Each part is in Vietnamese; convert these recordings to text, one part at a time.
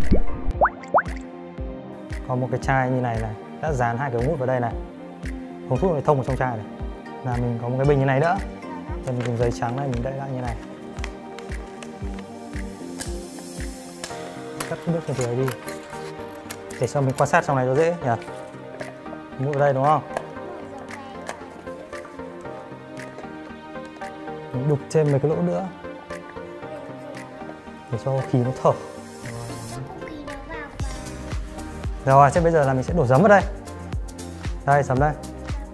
Có một cái chai như này này, đã dán hai cái ống hút vào đây này, ống thuốc này thông vào trong chai này. Là mình có một cái bình như này nữa, rồi mình dùng giấy trắng này mình đậy lại như này, cắt nước trên dưới đi để cho mình quan sát trong này cho dễ nhỉ. Mút vào đây đúng không? Mình đục thêm mấy cái lỗ nữa để cho khí nó thở. Rồi, thế bây giờ là mình sẽ đổ giấm vào đây. Đây, giấm đây.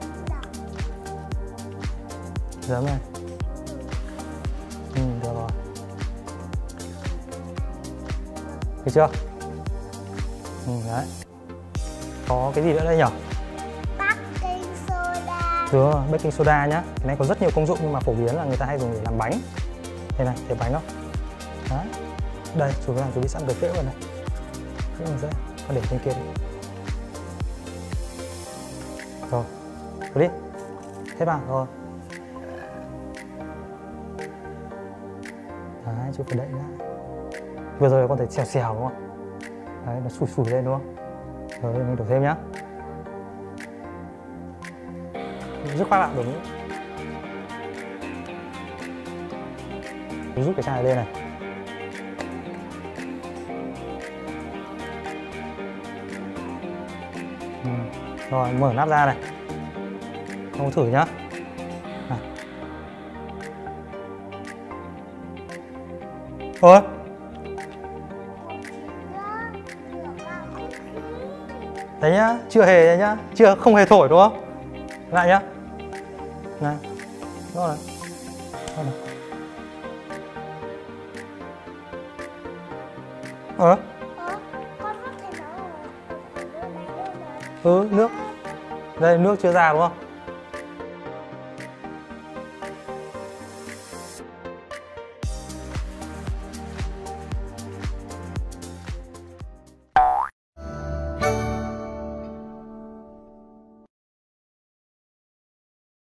Giấm này. Được rồi. Được chưa? Đấy. Có cái gì nữa đây nhỉ? Baking soda. Đúng rồi, baking soda nhá. Cái này có rất nhiều công dụng nhưng mà phổ biến là người ta hay dùng để làm bánh. Đây này, thấy bánh không? Đấy. Đây, chú làm chú bị sẵn cái phễu rồi này. Phễu mình sẽ con để trên kia đi. Rồi, cứ đi. Thế vào rồi. Đấy, chú phải đậy lại. Vừa rồi con thấy xèo xèo đúng không? Đấy, nó sủi sủi lên đúng không? Rồi mình đổ thêm nhá. Dứt khoát lại đổ nữa. Rút cái chai này lên này. Rồi mở nắp ra này. Không thử nhá. Này. Ôi. Đấy nhá, chưa hề đấy nhá, chưa không hề thổi đúng không? Lại nhá. Này. Đó này. Đó này. Con rất thấy nó rồi. Nước. Đây nước chưa ra đúng không?